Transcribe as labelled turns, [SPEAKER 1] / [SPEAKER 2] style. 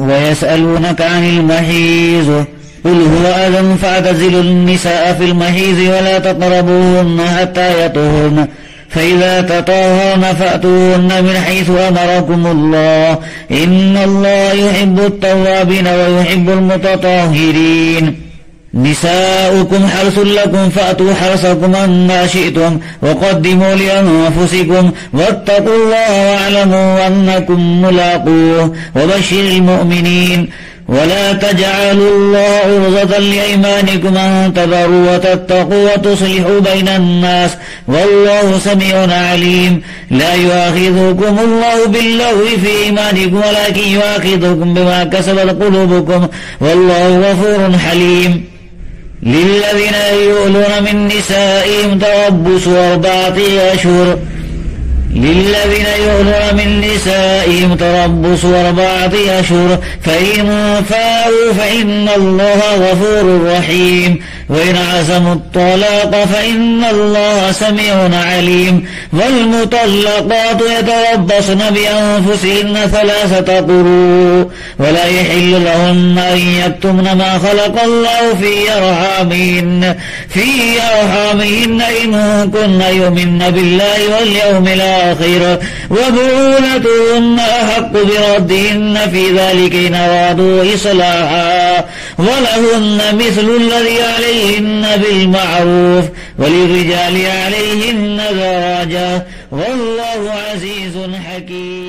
[SPEAKER 1] ويسألونك عن المحيض قل هو أذى فاعتزلوا النساء في المحيض ولا تقربوهن حتى يطهرن فإذا تطهرن فأتوهن من حيث أمركم الله إن الله يحب التوابين ويحب المتطهرين نساؤكم حرث لكم فأتوا حرثكم أن شئتم وقدموا لأنفسكم واتقوا الله واعلموا أنكم ملاقوه وبشر المؤمنين ولا تجعلوا الله عرضة لأيمانكم أن تبروا وتتقوا وتصلحوا بين الناس والله سميع عليم لا يؤاخذكم الله باللغو في إيمانكم ولكن يؤاخذكم بما كسبت قلوبكم والله غفور حليم للذين يؤلون من نسائهم تربص 4 أشهر فإن فاءوا فإن الله غفور رحيم وإن عزموا الطلاق فإن الله سميع عليم والمطلقات يتربصن بأنفسهن 3 قروء ولا يحل لهن أن يكتمن ما خلق الله في أرحامهن إن كن يؤمن بالله واليوم الآخر وبعولتهن أحق بردهن في ذلك إن أرادوا إصلاحا ولهن مثل الذي عليهن بالمعروف وللرجال عليهن درجة والله عزيز حكيم.